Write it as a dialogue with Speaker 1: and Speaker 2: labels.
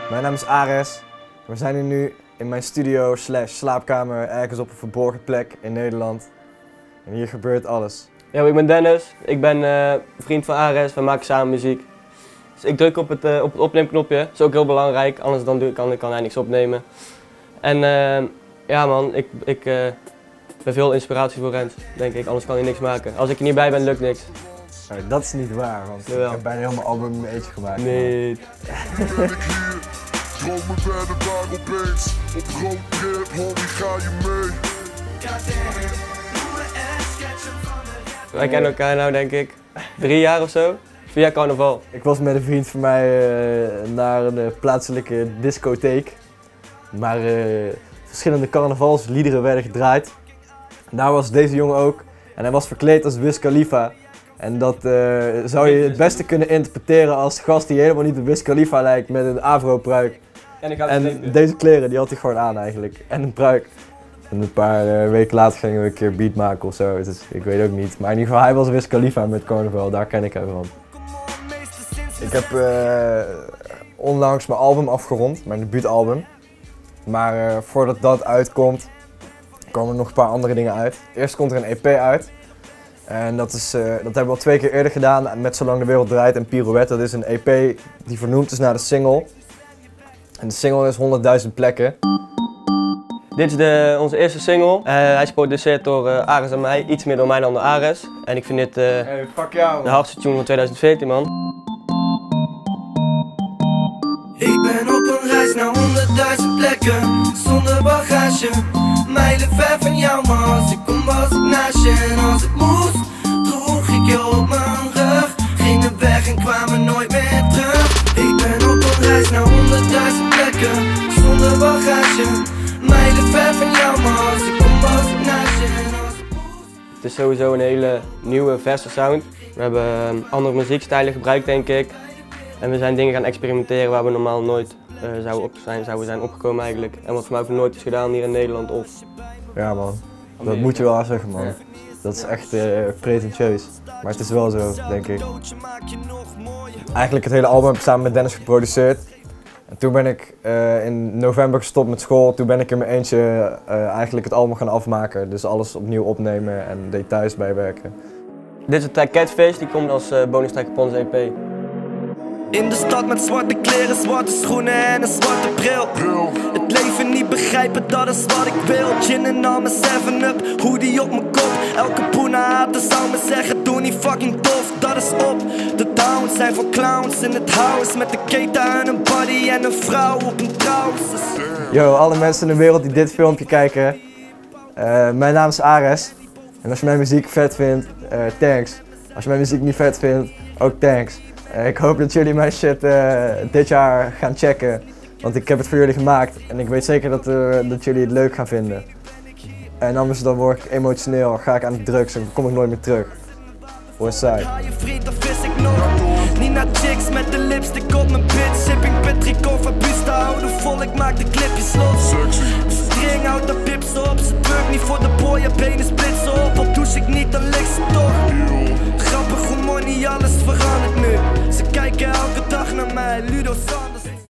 Speaker 1: Mijn naam is Ares. We zijn hier nu in mijn studio / slaapkamer ergens op een verborgen plek in Nederland. En hier gebeurt alles.
Speaker 2: Yo, ik ben Dennis. Ik ben vriend van Ares. We maken samen muziek. Dus ik druk op het opneemknopje. Dat is ook heel belangrijk, anders dan kan hij niks opnemen. En ja man, ik ben veel inspiratie voor Rens, denk ik. Anders kan hij niks maken. Als ik er niet bij ben, lukt niks.
Speaker 1: Nou, dat is niet waar, want
Speaker 2: Jawel.
Speaker 1: ik heb bijna helemaal album in mijn eentje gemaakt.
Speaker 2: Nee.
Speaker 3: Droom me bij de bar opeens. Op rood trip, homie, ga je mee?
Speaker 2: Wij kennen elkaar nou denk ik 3 jaar of zo. Via carnaval.
Speaker 1: Ik was met een vriend van mij naar een plaatselijke discotheek. Maar verschillende carnavalsliederen werden gedraaid. Daar was deze jongen ook. En hij was verkleed als Wiz Khalifa. En dat zou je het beste kunnen interpreteren als gast die helemaal niet op Wiz Khalifa lijkt met een afro-pruik. En deze kleren die had hij gewoon aan eigenlijk. En een pruik. En een paar weken later gingen we een keer beat maken of zo. Dus ik weet ook niet. Maar in ieder geval, hij was Wiz Khalifa met carnaval. Daar ken ik hem van. Ik heb onlangs mijn album afgerond, mijn debuutalbum. Maar voordat dat uitkomt, komen er nog een paar andere dingen uit. Eerst komt er een EP uit. En dat hebben we al 2 keer eerder gedaan met Zolang de Wereld Draait en Pirouette. Dat is een EP die vernoemd is naar de single. En de single is 100.000 plekken.
Speaker 2: Dit is onze eerste single. Hij is geproduceerd door Ares en mij. Iets meer door mij dan door Ares. En ik vind dit
Speaker 1: Hey, fuck jou,
Speaker 2: de hardste tune van 2014 man.
Speaker 4: Ik ben op een reis naar 100.000 plekken, zonder bagage. Mijlen ver van jou, maar als ik kom was ik naast je. En als ik moest, droeg ik je op mijn rug. Gingen weg en kwamen nooit meer terug. Ik ben op een reis naar 100.000 plekken, zonder bagage. Mijlen ver van jou, maar als ik kom was ik naast je. En als ik moest...
Speaker 2: Het is sowieso een hele nieuwe, verse sound. We hebben andere muziekstijlen gebruikt denk ik. En we zijn dingen gaan experimenteren waar we normaal nooit zouden zijn opgekomen eigenlijk. En wat voor mij ook nooit is gedaan hier in Nederland of...
Speaker 1: Ja man, dat moet je wel zeggen man. Dat is echt pretentieus. Maar het is wel zo, denk ik. Eigenlijk het hele album heb ik samen met Dennis geproduceerd. En toen ben ik in november gestopt met school. Toen ben ik in mijn eentje eigenlijk het album gaan afmaken. Dus alles opnieuw opnemen en details bijwerken.
Speaker 2: Dit is de track Catfish, die komt als bonus track op onze EP.
Speaker 4: In de stad met zwarte kleren, zwarte schoenen en een zwarte bril. Het leven niet begrijpen, dat is wat ik wil. Gin en al mijn 7-up, hoodie op mijn kop. Elke poena haten zou me zeggen, doe niet fucking tof, dat is op. De towns zijn voor clowns in het house. Met een keten en een body en een vrouw op een trouwens.
Speaker 1: Yo, alle mensen in de wereld die dit filmpje kijken. Mijn naam is Ares. En als je mijn muziek vet vindt, thanks. Als je mijn muziek niet vet vindt, ook thanks. Ik hoop dat jullie mijn shit dit jaar gaan checken, want ik heb het voor jullie gemaakt en ik weet zeker dat jullie het leuk gaan vinden. En anders dan word ik emotioneel, ga ik aan de drugs en kom ik nooit meer terug. Westside.
Speaker 4: Ja, je vriend of vis ik nog. Niet naar chicks met de lipstick op mijn bitch. Sipping Patrick over buste houden vol, ik maak de clipjes los. String houdt de pips op, ze druk niet voor de boy, je benen splitsen op. Op douche ik niet, dan ligt ze toch. Grappig hoe money, alles verandert nu. Ze kijken elke dag naar mij, Ludo Sander.